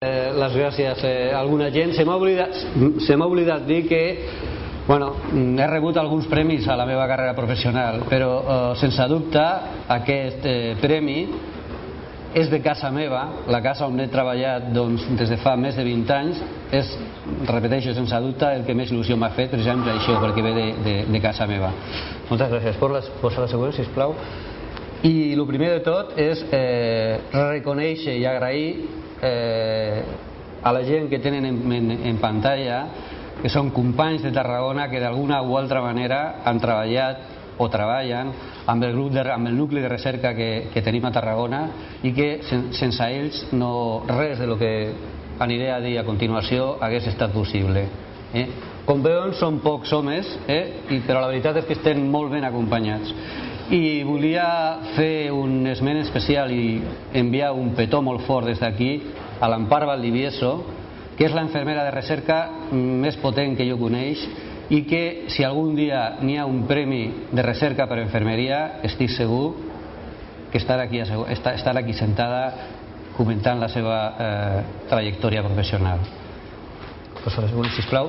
les gràcies a alguna gent. Se m'ha oblidat dir que he rebut alguns premis a la meva carrera professional, però sense dubte aquest premi és de casa meva, la casa on he treballat des de fa més de 20 anys. És, repeteixo, sense dubte el que més il·lusió m'ha fet, precisament per això, perquè ve de casa meva. Moltes gràcies. Posa la següent, sisplau. I el primer de tot és reconèixer i agrair a la gent que tenen en pantalla, que són companys de Tarragona que d'alguna o altra manera han treballat o treballen amb el nucli de recerca que tenim a Tarragona, i que sense ells res del que aniré a dir a continuació hagués estat possible. Com veuen, són pocs homes, però la veritat és que estem molt ben acompanyats. I volia fer un esment especial i enviar un petó molt fort des d'aquí a l'Ampar Valdivieso, que és la infermera de recerca més potent que jo coneix, i que si algun dia n'hi ha un premi de recerca per infermeria, estic segur que estarà aquí sentada comentant la seva trajectòria professional. Posa la següent, sisplau.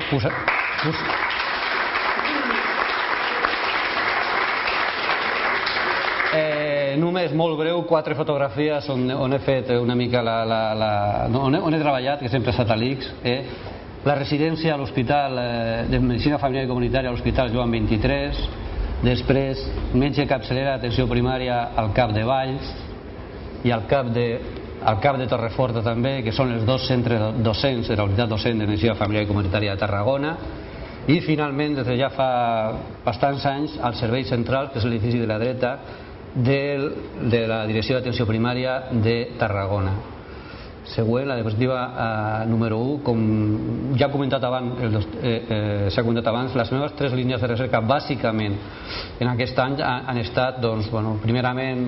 Només molt breu, 4 fotografies on he fet una mica on he treballat, que sempre ha estat a l'ICS. La residència a l'Hospital de Medicina Familiar i Comunitària a l'Hospital Joan 23, després metge capçalera d'atenció primària al CAP de Valls i al CAP de Torreforta també, que són els dos centres docents de la unitat docent de Medicina Familiar i Comunitària de Tarragona. I finalment, des de ja fa bastants anys, al Servei Central, que és l'edifici de la dreta de la Direcció d'Atenció Primària de Tarragona. Següent, la diapositiva número 1. Com ja s'ha comentat abans, les meves 3 línies de recerca bàsicament en aquest any han estat, primerament,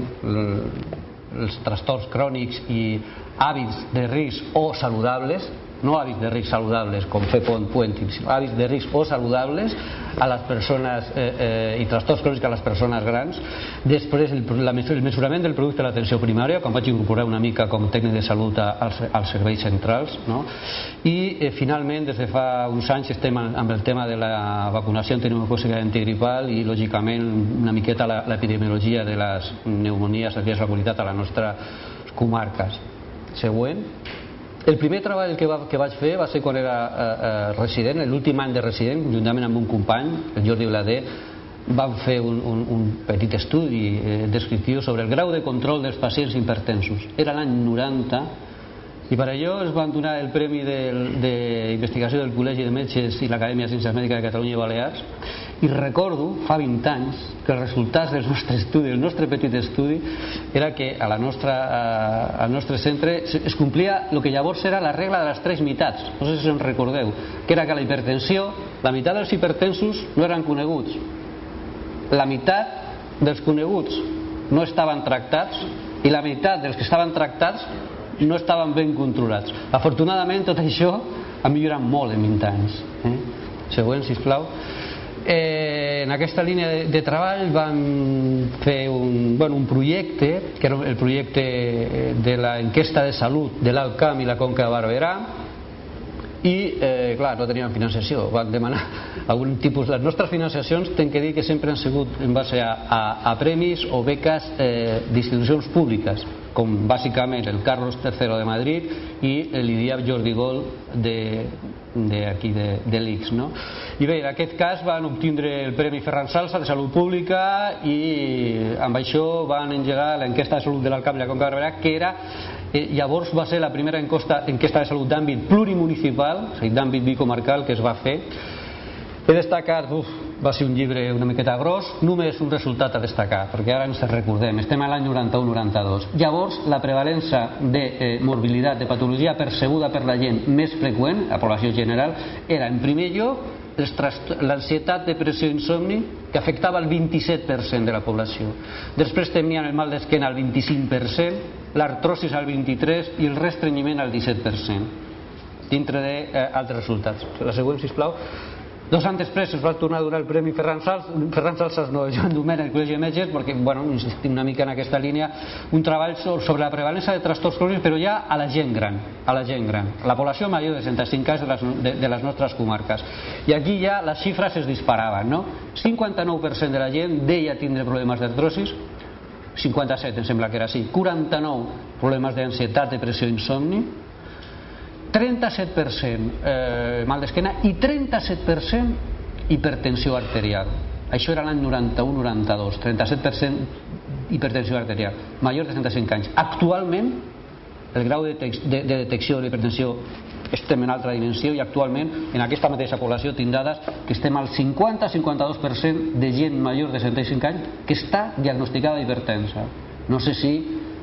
els trastorns crònics i hàbits de risc o saludables, no hàbits de risc saludables com fer puenting, sinó hàbits de risc o saludables a les persones i trastorns crònics a les persones grans. Després el mesurament del producte de l'atenció primària, quan vaig incorporar una mica com tècnic de salut als serveis centrals, i finalment des de fa uns anys estem amb el tema de la vacunació antineumocòcica i antigripal i lògicament una miqueta l'epidemiologia de les pneumonies de qualitat a les nostres comarques. Següent. El primer treball que vaig fer va ser quan era resident, l'últim any de resident, juntament amb un company, el Jordi Blader. Vam fer un petit estudi descriptiu sobre el grau de control dels pacients hipertensos. Era l'any 90 i per allò es van donar el Premi d'Investigació del Col·legi de Metges i l'Acadèmia de Ciències Mèdiques de Catalunya i Balears, i recordo, fa 20 anys, que els resultats del nostre estudi, el nostre petit estudi, era que al nostre centre es complia el que llavors era la regla de les 3 meitats, no sé si en recordeu, que era que la hipertensió, la meitat dels hipertensos no eren coneguts, la meitat dels coneguts no estaven tractats i la meitat dels que estaven tractats no estaven ben controlats. Afortunadament tot això ha millorat molt en 20 anys. Següent, sisplau. En aquesta línia de treball vam fer un projecte, que era el projecte de l'enquesta de salut de l'Alt Camp i la Conca de Barberà, i clar, no teníem financiació, van demanar algun tipus. Les nostres financiacions tenc que dir que sempre han sigut en base a premis o beques d'institucions públiques, com bàsicament el Carlos III de Madrid i l'IDIAP Jordi Gol d'aquí de l'ICS. I bé, en aquest cas van obtindre el Premi Ferran Salsa de Salut Pública i amb això van engegar l'enquesta de salut de l'Alt Camp i la Conca de Barberà, que era llavors va ser la primera enquesta de salut d'àmbit plurimunicipal, és a dir, d'àmbit bicomarcal, que es va fer. He destacat, va ser un llibre una miqueta gros, només un resultat a destacar, perquè ara ens recordem, estem a l'any 91-92. Llavors, la prevalença de morbilitat, de patologia percebuda per la gent més freqüent, la població general, era en primer lloc l'ansietat, depressió i insomni, que afectava el 27% de la població. Després tenien el mal d'esquena al 25%, l'artrosis al 23% i el restrenyiment al 17%, dintre d'altres resultats. La següent, sisplau. 2 anys després es va tornar a donar el Premi Ferran Salsas, no, Joan Domènech, Col·legi de Metges, perquè, bueno, insistim una mica en aquesta línia, un treball sobre la prevalença de trastorns crònics, però ja a la gent gran, la població major de 65 anys de les nostres comarques. I aquí ja les xifres es disparaven, no? 59% de la gent deia tindre problemes d'artrosis, 57 em sembla que era així, 49 problemes d'ansietat, depressió, insomni, 37% mal d'esquena i 37% hipertensió arterial. Això era l'any 91-92, 37% hipertensió arterial, major de 35 anys. Actualment, el grau de detecció de l'hipertensió estem en altra dimensió i actualment en aquesta mateixa població tinc dades que estem al 50-52% de gent major de 75 anys que està diagnosticada hipertensa. No sé si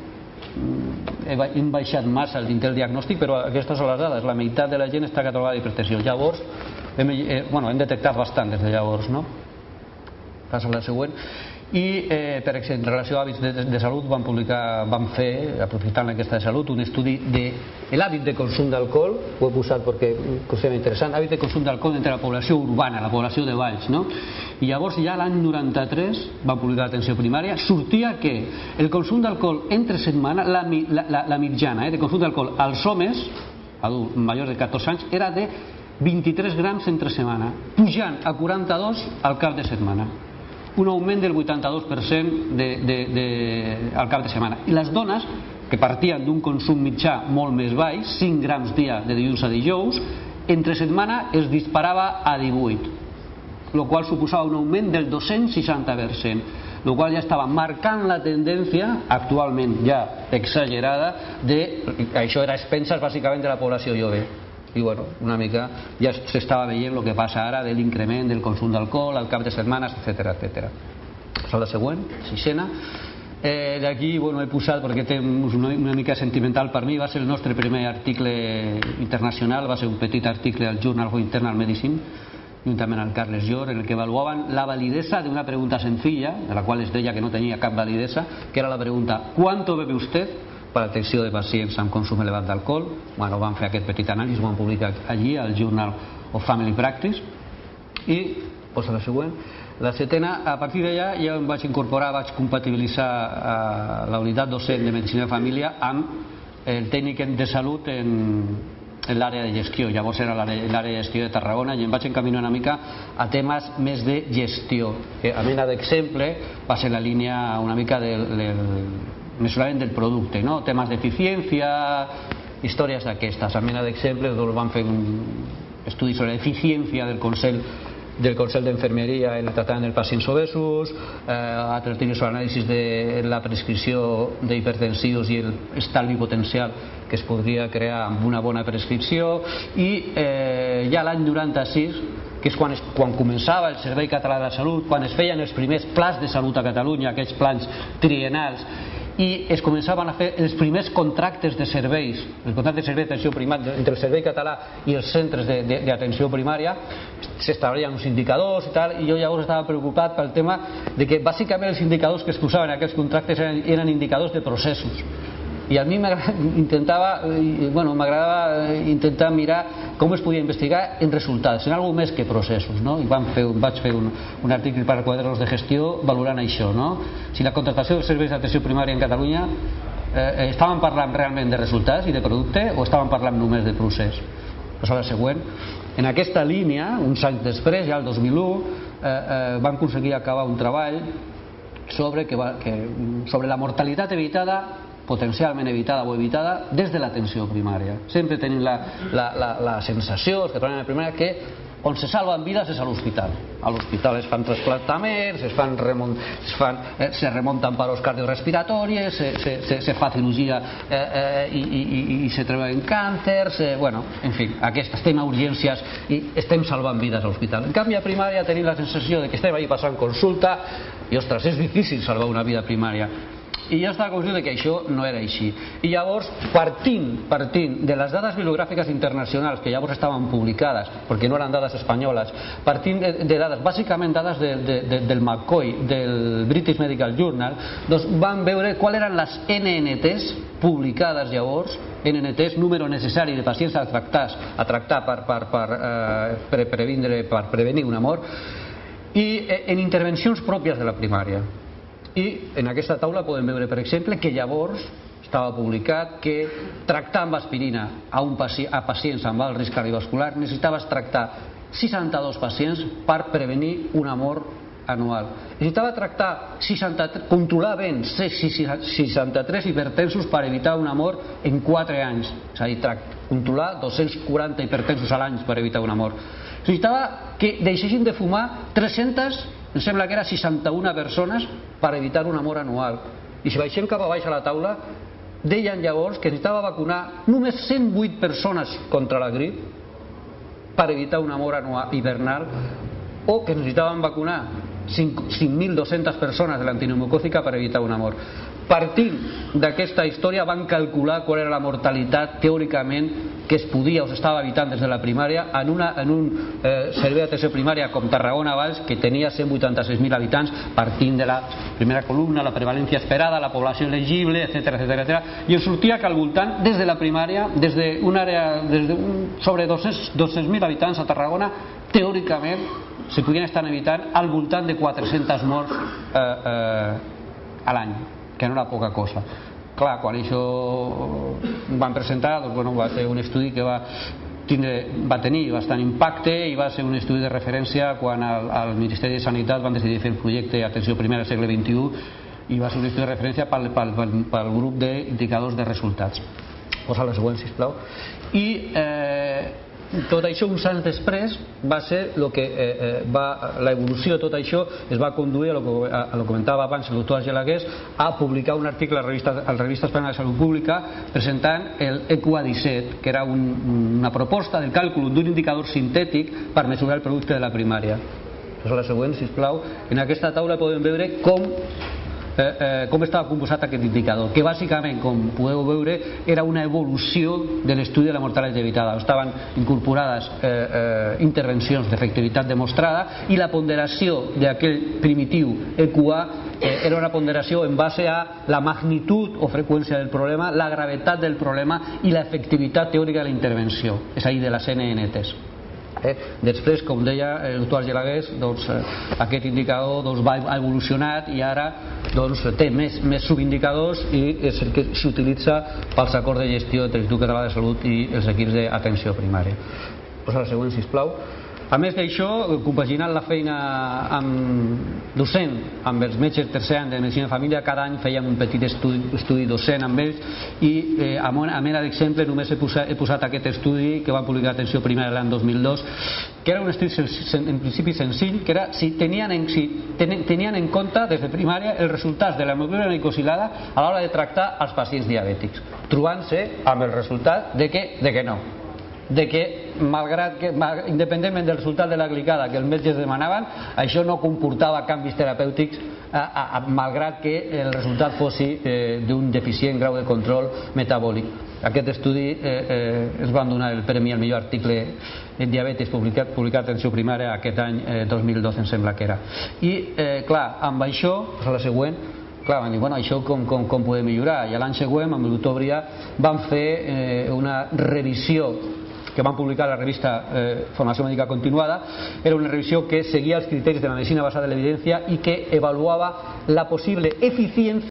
hem baixat massa el dintre del diagnòstic, però aquestes són les dades, la meitat de la gent està catalogada d'hipertensió. Llavors hem detectat bastant des de llavors, no? Passa a la següent. I per exemple, en relació a hàbits de salut vam fer, aprofitant l'enquesta de salut, un estudi de l'hàbit de consum d'alcohol, ho he posat perquè considerem interessant, hàbit de consum d'alcohol entre la població urbana, la població de Valls, no? I llavors ja l'any 93 vam publicar l'atenció primària, sortia que el consum d'alcohol entre setmana, la mitjana de consum d'alcohol als homes adults majors de 14 anys era de 23 grams entre setmana, pujant a 42 al cap de setmana, un augment del 82% al cap de setmana. I les dones, que partien d'un consum mitjà molt més baix, 5 grams dia de dilluns a dijous, entre setmana es disparava a 18, el qual suposava un augment del 260%, el qual ja estava marcant la tendència, actualment ja exagerada, això era a expenses bàsicament de la població jove. I bueno, una mica ja s'estava veient el que passa ara de l'increment del consum d'alcohol al cap de setmanes, etc. La següent, sisena. D'aquí he posat, perquè té una mica sentimental per mi, va ser el nostre primer article internacional, va ser un petit article al Journal of Internal Medicine, juntament amb Carles Llor, en el que avaluaven la validesa d'una pregunta sencilla, de la qual es deia que no tenia cap validesa, que era la pregunta: ¿cuánto bebe usted? Per a l'atenció de pacients amb consum elevat d'alcohol. Van fer aquest petit anàlisi, ho van publicar allí al Journal of Family Practice. I posa la següent, la setena. A partir d'allà ja em vaig incorporar, vaig compatibilitzar la unitat docent de Medicina de Família amb el tècnic de salut en l'àrea de gestió. Llavors era l'àrea de gestió de Tarragona i em vaig encaminar una mica a temes més de gestió. A mena d'exemple va ser la línia una mica mesurament del producte, no? Temes d'eficiència, històries d'aquestes. A mena d'exemple vam fer un estudi sobre l'eficiència del Consell d'Enfermeria en el tractament dels pacients obesos, altres temes sobre l'anàlisi de la prescripció d'hipertensius i l'estalvi potencial que es podria crear amb una bona prescripció. I ja l'any 96, que és quan començava el Servei Català de la Salut, quan es feien els primers plans de salut a Catalunya, aquests plans triennals, i es començaven a fer els primers contractes de serveis, el contracte de servei d'atenció primària entre el Servei Català i els centres d'atenció primària, s'establien uns indicadors i tal, i jo llavors estava preocupat pel tema de que bàsicament els indicadors que es posaven en aquests contractes eren indicadors de processos. I a mi m'agradava intentar mirar com es podia investigar en resultats, en alguna més que processos, no? I vaig fer un article per a quadres de gestió valorant això, no? Si la contractació dels serveis d'atenció primària en Catalunya estaven parlant realment de resultats i de producte o estaven parlant només de procés. Passa la següent. En aquesta línia, uns anys després, ja el 2001, vam aconseguir acabar un treball sobre la mortalitat evitada, potencialment evitada o evitada des de l'atenció primària. Sempre tenim la sensació, els que treballen a la primària, que on se salven vides és a l'hospital. A l'hospital es fan trasplantaments, se remunten paros cardiorrespiratòries, se fa cirurgia i se treballen càncers, en fi, estem a urgències i estem salvant vides a l'hospital. En canvi, a primària tenim la sensació de que estem allà passant consulta i, ostres, és difícil salvar una vida primària. I jo estava convençut que això no era així. I llavors, partint de les dades bibliogràfiques internacionals que llavors estaven publicades, perquè no eren dades espanyoles, partint de dades, bàsicament dades del McCoy, del British Medical Journal, doncs vam veure quals eren les NNTs publicades llavors NNTs, número necessari de pacients a tractar per prevenir una mort, i en intervencions pròpies de la primària. I en aquesta taula podem veure, per exemple, que llavors estava publicat que tractar amb aspirina a pacients amb alt risc cardiovascular necessitaves tractar 62 pacients per prevenir una mort anual. Necessitava controlar ben 63 hipertensos per evitar una mort en 4 anys, és a dir, controlar 240 hipertensos a l'any per evitar una mort. Necessitava que deixessin de fumar 300, em sembla que era 61 persones per evitar una mort anual. I si baixem cap a baix a la taula, deien llavors que necessitava vacunar només 108 persones contra la grip per evitar una mort anual hivernal, o que necessitaven vacunar 5.200 persones de l'antineumocòcica per evitar una mort. Partint d'aquesta història van calcular qual era la mortalitat teòricament que es podia o s'estava evitant des de la primària en un servei d'atenció primària com Tarragona Valls, que tenia 186.000 habitants, partint de la primera columna, la prevalència esperada, la població elegible, etc. I ens sortia que al voltant, des de la primària, des d'un àrea sobre 200.000 habitants a Tarragona, teòricament se podien estar evitant al voltant de 400 morts a l'any, que no era poca cosa. Clar, quan això van presentar, va ser un estudi que va tenir bastant impacte i va ser un estudi de referència quan al Ministeri de Sanitat van decidir fer el projecte Atenció Primària al segle XXI, i va ser un estudi de referència pel grup d'indicadors de resultats. Posa la següent, sisplau. I tot això, uns anys després, va ser l'evolució de tot això es va conduir, a lo que comentava abans el doctor Argelagués, a publicar un article a la revista Espanyola de Salut Pública presentant el EQA17, que era una proposta del càlcul d'un indicador sintètic per mesurar el producte de la primària. La següent, sisplau. En aquesta taula podem veure com estava composat aquest indicador, que bàsicament, com podeu veure, era una evolució de l'estudi de la mortalitat evitada. Estaven incorporades intervencions d'efectivitat demostrada, i la ponderació d'aquell primitiu EQA era una ponderació en base a la magnitud o freqüència del problema, la gravetat del problema i l'efectivitat teòrica de la intervenció, és a dir, de les NNTs. Després, com deia el doctor Argelagués, aquest indicador ha evolucionat i ara té més subindicadors, i és el que s'utilitza pels acords de gestió de l'Institut Català de Salut i els equips d'atenció primària. Posa la següent, sisplau. A més d'això, compaginant la feina docent amb els metges tercer any de Medicina de Família, cada any fèiem un petit estudi docent amb ells, i a mena d'exemple només he posat aquest estudi que van publicar Atenció Primària l'any 2002, que era un estudi en principi senzill, que era si tenien en compte des de primària els resultats de l'hemoglobina glicosilada a l'hora de tractar els pacients diabètics, trobant-se amb el resultat de que no, de que independentment del resultat de la glicada que els metges demanaven, això no comportava canvis terapèutics, malgrat que el resultat fos d'un deficient grau de control metabòlic. Aquest estudi ens van donar el premi al millor article en diabetis publicat a Atenció Primària aquest any 2012, em sembla que era. I clar, amb això, la següent, clar, van dir, bueno, això com podem millorar? I l'any següent, amb el doctor Brià, van fer una revisió que van publicar a la revista Formació Mèdica Continuada. Era una revisió que seguia els criteris de la medicina basada en l'evidència i que avaluava la possible eficiència